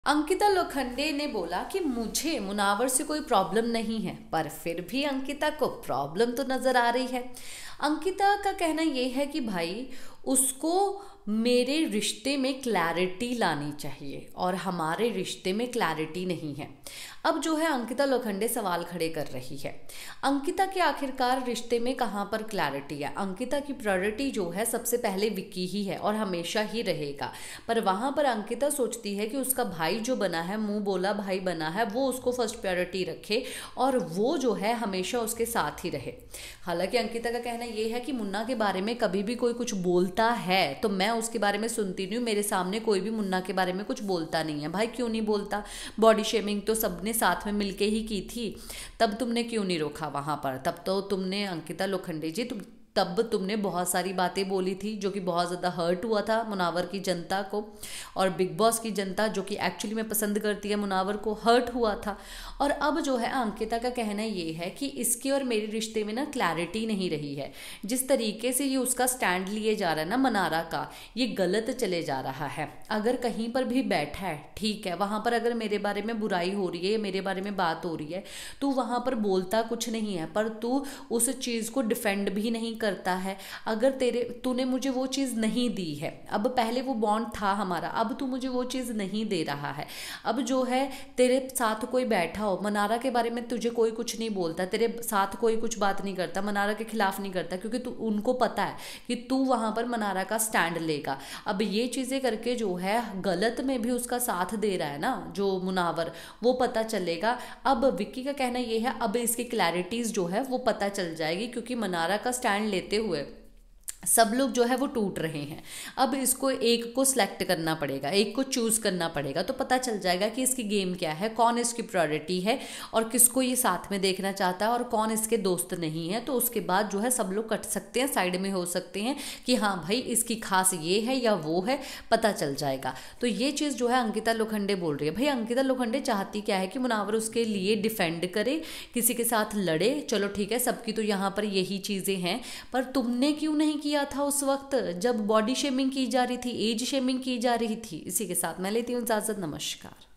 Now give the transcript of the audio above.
अंकिता लोखंडे ने बोला कि मुझे मुनावर से कोई प्रॉब्लम नहीं है, पर फिर भी अंकिता को प्रॉब्लम तो नज़र आ रही है। अंकिता का कहना यह है कि भाई उसको मेरे रिश्ते में क्लैरिटी लानी चाहिए और हमारे रिश्ते में क्लैरिटी नहीं है। अब जो है अंकिता लोखंडे सवाल खड़े कर रही है। अंकिता के आखिरकार रिश्ते में कहाँ पर क्लैरिटी है? अंकिता की प्रायोरिटी जो है सबसे पहले विक्की ही है और हमेशा ही रहेगा। पर वहाँ पर अंकिता सोचती है कि उसका भाई जो बना है, मुंह बोला भाई बना है, वो उसको फर्स्ट प्रायोरिटी रखे और वो जो है हमेशा उसके साथ ही रहे। हालांकि अंकिता का कहना ये है कि मुन्ना के बारे में कभी भी कोई कुछ बोलता है तो मैं उसके बारे में सुनती नहीं हूँ, मेरे सामने कोई भी मुन्ना के बारे में कुछ बोलता नहीं है। भाई क्यों नहीं बोलता? बॉडी शेमिंग तो सबने साथ में मिलके ही की थी, तब तुमने क्यों नहीं रोका वहाँ पर? तब तो तुमने अंकिता लोखंडे जी तब तुमने बहुत सारी बातें बोली थी जो कि बहुत ज़्यादा हर्ट हुआ था मुनावर की जनता को, और बिग बॉस की जनता जो कि एक्चुअली में पसंद करती है मुनावर को, हर्ट हुआ था। और अब जो है अंकिता का कहना ये है कि इसके और मेरे रिश्ते में ना क्लैरिटी नहीं रही है। जिस तरीके से ये उसका स्टैंड लिए जा रहा है ना मनारा का, ये गलत चले जा रहा है। अगर कहीं पर भी बैठा है ठीक है, वहाँ पर अगर मेरे बारे में बुराई हो रही है, मेरे बारे में बात हो रही है, तो वहाँ पर बोलता कुछ नहीं है, पर तू उस चीज़ को डिफेंड भी नहीं करता है। अगर तूने मुझे वो चीज़ नहीं दी है, अब पहले वो बॉन्ड था हमारा, अब तू मुझे वो चीज़ नहीं दे रहा है। अब जो है तेरे साथ कोई बैठा हो, मनारा के बारे में तुझे कोई कुछ नहीं बोलता, तेरे साथ कोई कुछ बात नहीं करता, मनारा के खिलाफ नहीं करता, क्योंकि तू उनको पता है कि तू वहाँ पर मनारा का स्टैंड लेगा। अब ये चीज़ें करके जो है गलत में भी उसका साथ दे रहा है ना जो मुनावर, वो पता चलेगा। अब विक्की का कहना ये है अब इसकी क्लैरिटीज़ जो है वो पता चल जाएगी, क्योंकि मनारा का स्टैंड लेते हुए सब लोग जो है वो टूट रहे हैं। अब इसको एक को सिलेक्ट करना पड़ेगा, एक को चूज़ करना पड़ेगा, तो पता चल जाएगा कि इसकी गेम क्या है, कौन इसकी प्रायोरिटी है और किसको ये साथ में देखना चाहता है और कौन इसके दोस्त नहीं है। तो उसके बाद जो है सब लोग कट सकते हैं, साइड में हो सकते हैं कि हाँ भाई इसकी खास ये है या वो है, पता चल जाएगा। तो ये चीज़ जो है अंकिता लोखंडे बोल रही है। भाई अंकिता लोखंडे चाहती क्या है कि मुनावर उसके लिए डिफेंड करे, किसी के साथ लड़े। चलो ठीक है, सबकी तो यहाँ पर यही चीज़ें हैं, पर तुमने क्यों नहीं किया था उस वक्त जब बॉडी शेमिंग की जा रही थी, एज शेमिंग की जा रही थी? इसी के साथ मैं लेती हूँ इजाजत। नमस्कार।